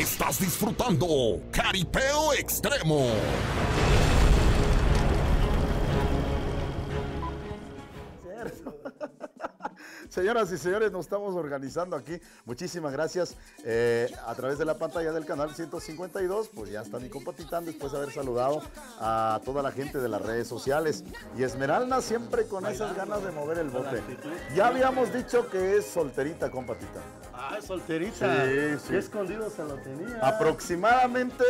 Estás disfrutando Jaripeo Extremo. Señoras y señores, nos estamos organizando aquí. Muchísimas gracias. A través de la pantalla del canal 152, pues ya está mi compa Titán, después de haber saludado a toda la gente de las redes sociales. Y Esmeralda siempre con esas ganas de mover el bote. Ya habíamos dicho que es solterita, compa Titán. Ah, es solterita. Sí, sí. Qué escondido se lo tenía. Aproximadamente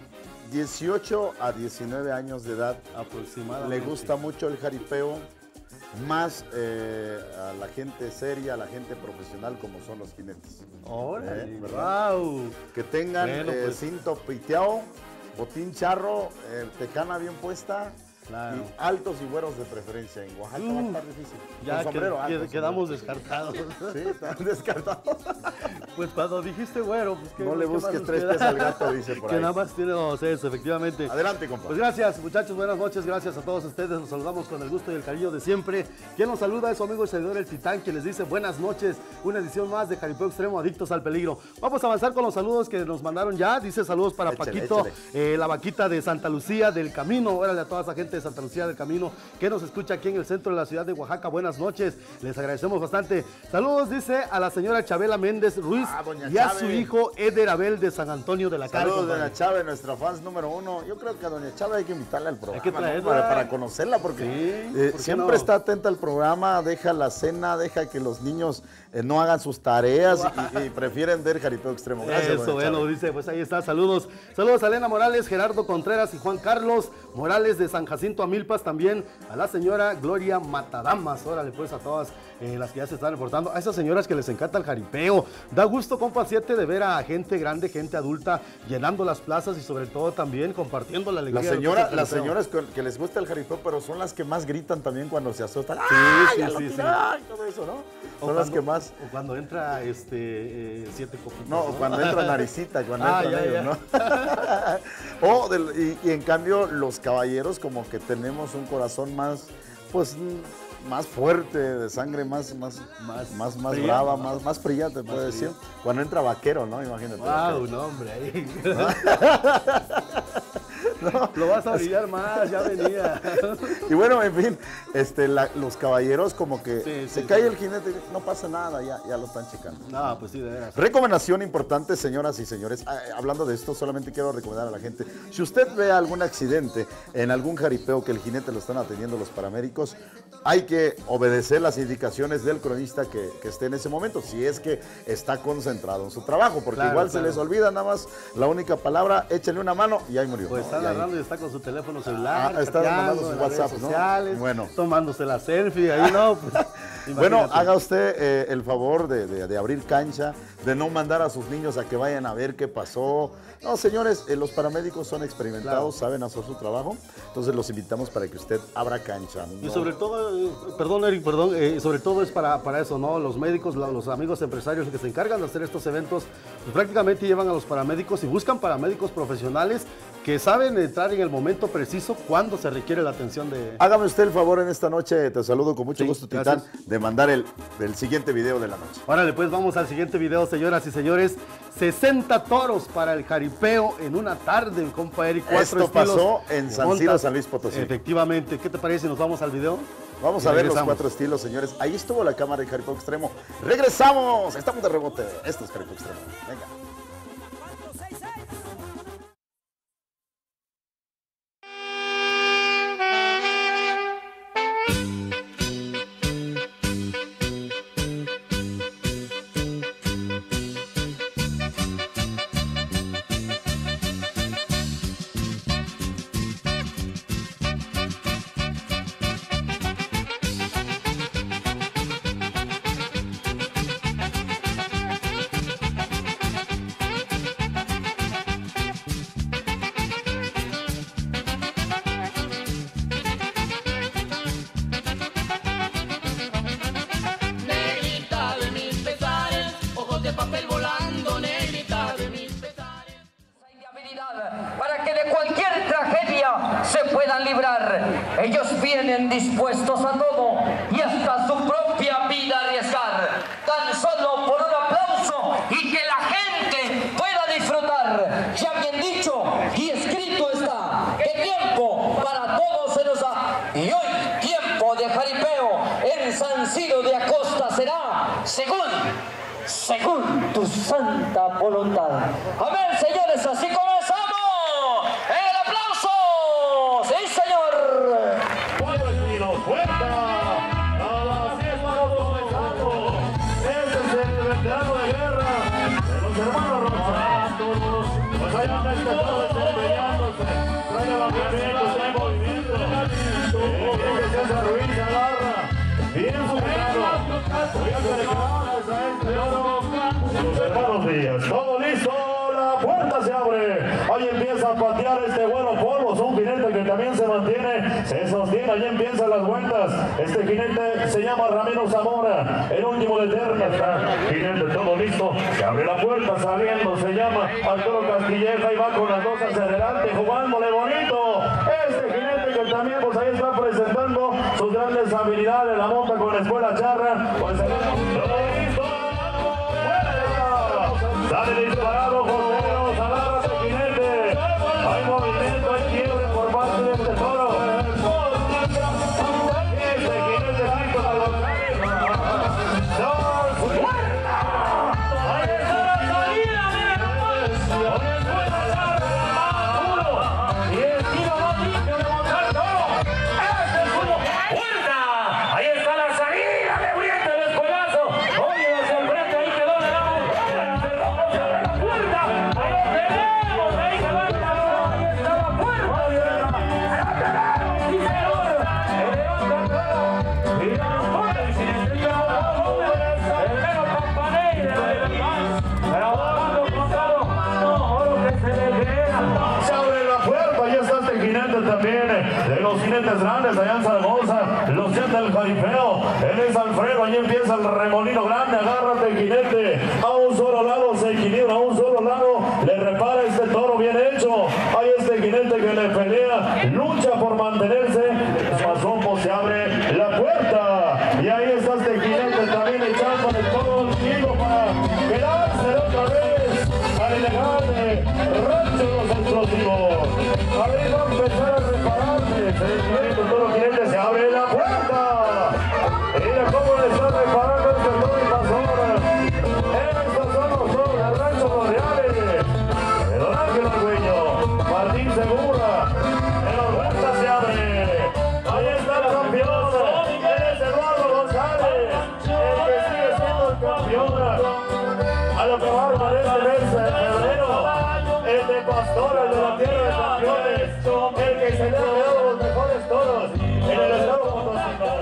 18 a 19 años de edad. Aproximadamente. Le gusta mucho el jaripeo. Más a la gente seria, a la gente profesional como son los jinetes. ¡Órale! ¿Verdad? ¡Wow! Que tengan Bueno, pues. cinto piteado, botín charro, tecana bien puesta. Claro. Y altos y güeros de preferencia. En Oaxaca va a estar difícil. Ya Con sombrero alto, quedamos sombrero. descartados. Sí, están descartados. Pues cuando dijiste güero, pues No le ¿qué busques más nos tres queda? pies al gato, dice por Que ahí. nada más tiene dos eso, efectivamente. Adelante, compa. Pues gracias, muchachos, buenas noches, gracias a todos ustedes, nos saludamos con el gusto y el cariño de siempre. Quien nos saluda es su amigo y servidor el Titán, que les dice buenas noches, una edición más de Jaripeo Extremo, Adictos al Peligro. Vamos a avanzar con los saludos que nos mandaron ya, dice saludos para Échale, Paquito, échale. la vaquita de Santa Lucía del Camino, órale a toda esa gente de Santa Lucía del Camino, que nos escucha aquí en el centro de la ciudad de Oaxaca, buenas noches, les agradecemos bastante. Saludos, dice a la señora Chabela Méndez Ruiz doña y a Chabe. su hijo Eder Abel de San Antonio de la Carga. Saludos, doña Chávez, nuestra fans número 1. Yo creo que a doña Chávez hay que invitarla al programa, Hay que traerla. ¿no? para conocerla, porque Sí, ¿por qué siempre no? está atenta al programa, deja la cena, deja que los niños no hagan sus tareas y prefieren ver Jaripeo Extremo. Gracias, Eso, doña bueno, Chávez. dice, pues ahí está, saludos. Saludos a Elena Morales, Gerardo Contreras y Juan Carlos Morales de San Jacinto Amilpas, también a la señora Gloria Matadamas, órale pues a todas las que ya se están reportando, a esas señoras que les encanta el jaripeo. Da gusto, compa 7, de ver a gente grande, gente adulta, llenando las plazas y sobre todo también compartiendo la alegría. Las señoras que les gusta el jaripeo, pero son las que más gritan también cuando se asustan. Sí, ¡Ay, sí, ya lo sí, tiró! sí. ¡Ay! Todo eso, ¿no? Son las que más... O cuando entra 7 copitas. No, cuando entra Naricita, cuando entran ya, ellos, ya. ¿no? y en cambio, los caballeros como que tenemos un corazón más, pues, más fuerte, de sangre más fría, brava, ¿no? más fría, te puedo decir. Cuando entra vaquero, ¿no? Imagínate. Wow, no, hombre, ahí. Lo vas a brillar más, ya venía. Y bueno, en fin, los caballeros como que Sí, se sí, cae sí. el jinete, no pasa nada, ya lo están checando. No, pues sí, de veras. Recomendación importante, señoras y señores. Hablando de esto, solamente quiero recomendar a la gente. Si usted ve algún accidente en algún jaripeo que el jinete lo están atendiendo los paramédicos, hay que obedecer las indicaciones del cronista que esté en ese momento, si es que está concentrado en su trabajo, porque Claro, igual claro. se les olvida nada más la única palabra, échenle una mano y ahí murió. Pues ¿no? está Y ahí- narrando y está con su teléfono celular, está chateando mandando su en las redes WhatsApp, ¿no? sociales, Bueno. tomándose la selfie, ahí no, pues, Bueno, imagínate. haga usted el favor de abrir cancha, de no mandar a sus niños a que vayan a ver qué pasó. No, señores, los paramédicos son experimentados, saben hacer su trabajo, entonces los invitamos para que usted abra cancha. Y ¿no? sobre todo, perdón Eric, perdón, sobre todo es para eso, ¿no? Los médicos, los amigos empresarios que se encargan de hacer estos eventos, pues prácticamente llevan a los paramédicos y buscan paramédicos profesionales que saben entrar en el momento preciso cuando se requiere la atención de... Hágame usted el favor en esta noche, te saludo con mucho Sí, gusto, Titán, gracias. de mandar el siguiente video de la noche. Órale, pues vamos al siguiente video, señoras y señores. 60 toros para el jaripeo en una tarde, compa Eric. 4 Esto estilos pasó en de San montas. Ciro, San Luis Potosí. Efectivamente. ¿Qué te parece si nos vamos al video? Vamos Y a ver los regresamos. 4 estilos, señores. Ahí estuvo la cámara de Jaripeo Extremo. ¡Regresamos! Estamos de rebote. Esto es Jaripeo Extremo. Venga. Negrita de mis pesares, ojos de papel volando, negrita de mis pesares. Hay de habilidad para que de cualquier tragedia se puedan librar. Ellos vienen dispuestos a todo y hasta su propia vida arriesgar, tan solo por un aplauso y que la gente pueda disfrutar. según tu santa voluntad. Amén, señores, así comenzamos. ¡El aplauso! ¡Sí, señor! Veterano de guerra de los hermanos Rosatos, pues ahí anda este todo desempeñándose, trae levantamientos, trae movimiento, que César Ruiz agarra, bien superado, voy a acercarles a este oro, los hermanos Díaz, todo listo, la puerta se abre, ahí empieza a patear este bueno Polvos, un jinete que también se mantiene, se sostiene, ahí empiezan las vueltas, este jinete se llama Ramiro Zamora, el último de Terna, jinete todo listo, se abre la puerta saliendo, se llama Arturo Castilleja y va con las dos hacia adelante, jugándole bonito, este jinete que también pues ahí está presentando sus grandes habilidades, la monta con la escuela charra, pues todo listo, sale disparado José, agarra ese jinete, hay movimiento, hay quiebre por parte de este toro, este jinete listo a los grandes allá en Zaragoza, los jets del jaripeo, él es Alfredo, ahí empieza el remolino grande, agárrate jinete, a un solo lado se equilibra, a un solo lado le repara este toro bien hecho, hay este jinete que le pelea, lucha por mantenerse, Mazombo se abre la puerta, y ahí está este jinete también echándole todo el tiro para quedarse otra vez al elegante Rancho de los Explosivos, ahí va a empezar a repararse, todo jinete se abre la puerta. Mira cómo le está reparando este toro invasor. Estos son los toros del Rancho Los Reales. Don Ángel Argüello, Martín Segura. En la puerta se abre. Ahí está el campeón. Él es Eduardo González. El que sigue siendo el campeón. A lo que va a armar este mes de febrero. El de Pastora, el de la tierra de campeones. El que se le ha dado los mejores toros en el estado Potosino.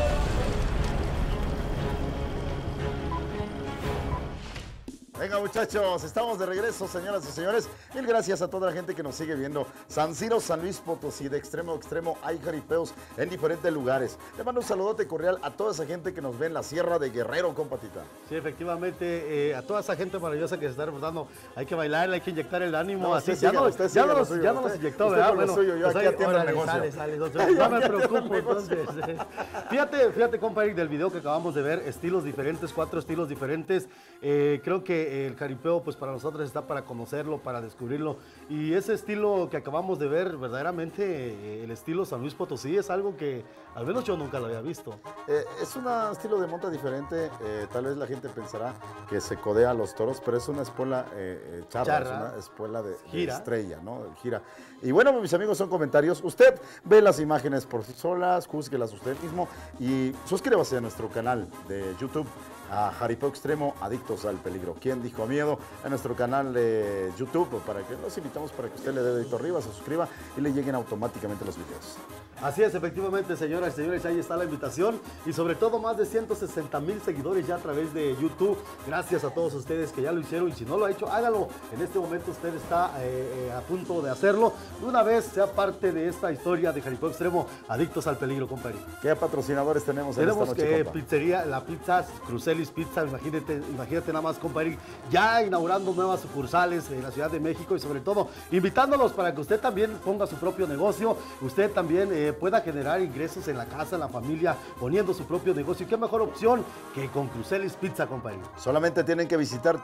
Venga muchachos, estamos de regreso, señoras y señores. Mil gracias a toda la gente que nos sigue viendo. San Ciro, San Luis Potosí, de extremo a extremo hay jaripeos en diferentes lugares. Le mando un saludote cordial a toda esa gente que nos ve en la Sierra de Guerrero, compatita. Sí, efectivamente, a toda esa gente maravillosa que se está reportando, hay que bailar, hay que inyectar el ánimo. No, así, ya no los inyectó, usted ¿verdad? por lo suyo, yo aquí atiendo el negocio. Sale, no me preocupo, entonces. Fíjate, compa Eric, del video que acabamos de ver, estilos diferentes, 4 estilos diferentes. Creo que el jaripeo, pues para nosotros está para conocerlo, para descubrirlo. Y ese estilo que acabamos de ver, verdaderamente, el estilo San Luis Potosí es algo que al menos yo nunca lo había visto. Es un estilo de monta diferente. Tal vez la gente pensará que se codea a los toros, pero es una espuela charra, es una espuela de estrella, ¿no? Gira. Y bueno, mis amigos, son comentarios. Usted ve las imágenes por sí solas, júzguelas usted mismo y suscríbase a nuestro canal de YouTube, a Jaripeo Extremo, Adictos al Peligro. ¿Quién dijo miedo? A nuestro canal de YouTube, para que los invitamos para que usted le dé dedito arriba, se suscriba y le lleguen automáticamente los videos. Así es, efectivamente, señoras y señores, ahí está la invitación y sobre todo más de 160,000 seguidores ya a través de YouTube. Gracias a todos ustedes que ya lo hicieron y si no lo ha hecho, hágalo. En este momento usted está a punto de hacerlo. De una vez sea parte de esta historia de Jaripeo Extremo, Adictos al Peligro, compadre. ¿Qué patrocinadores tenemos en esta noche, Tenemos pizzería, la pizza, Crucelis Pizza, imagínate nada más, compadre, ya inaugurando nuevas sucursales en la Ciudad de México y sobre todo invitándolos para que usted también ponga su propio negocio, usted también pueda generar ingresos en la casa, en la familia, poniendo su propio negocio. ¿Y qué mejor opción que con Crucelis Pizza, compadre? Solamente tienen que visitar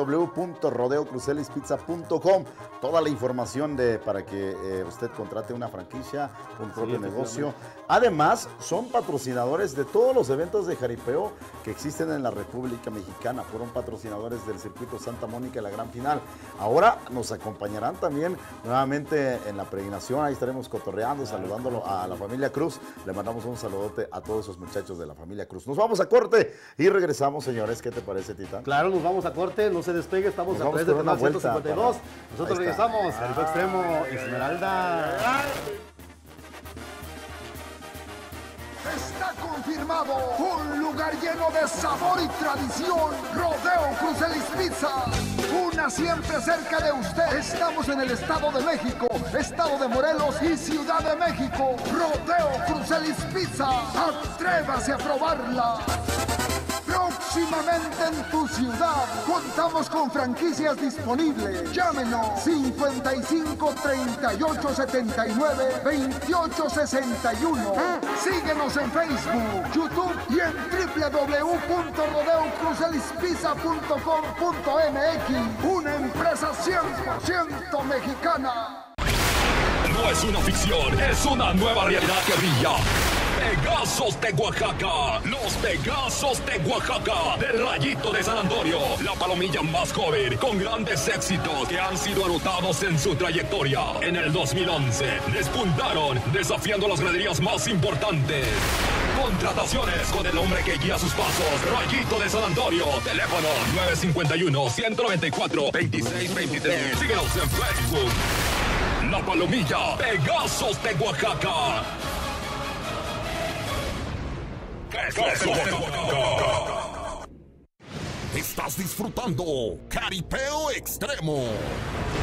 www.rodeocrucelispizza.com. Toda la información para que usted contrate una franquicia, un propio negocio. Además, son patrocinadores de todos los eventos de jaripeo que existen en la República Mexicana. Fueron patrocinadores del circuito Santa Mónica en la gran final. Ahora nos acompañarán también nuevamente en la peregrinación. Ahí estaremos cotorreando, saludándolo a la familia Cruz. Le mandamos un saludote a todos esos muchachos de la familia Cruz. Nos vamos a corte y regresamos, señores. ¿Qué te parece, Tita? Claro, nos vamos a corte, no se despegue, estamos a través de Canal 152. Nosotros regresamos, Caribe Extremo, Esmeralda. Está confirmado, un lugar lleno de sabor y tradición, Rodeo Crucelis Pizza, una siempre cerca de usted. Estamos en el Estado de México, Estado de Morelos y Ciudad de México. Rodeo Crucelis Pizza, atrévase a probarla. Próximamente en tu ciudad, contamos con franquicias disponibles. Llámenos 55 38 79 28 61. Síguenos en Facebook, YouTube y en www.rodeocruzelispizza.com.mx. Una empresa 100% mexicana. No es una ficción, es una nueva realidad que brilla. Pegasos de Oaxaca, los Pegasos de Oaxaca, del Rayito de San Antonio, la palomilla más joven, con grandes éxitos que han sido anotados en su trayectoria. En el 2011, despuntaron, desafiando las graderías más importantes. Contrataciones con el hombre que guía sus pasos, Rayito de San Antonio, teléfono 951-194-2623. Síguenos en Facebook. La palomilla, Pegasos de Oaxaca. Estás disfrutando Caripeo Extremo.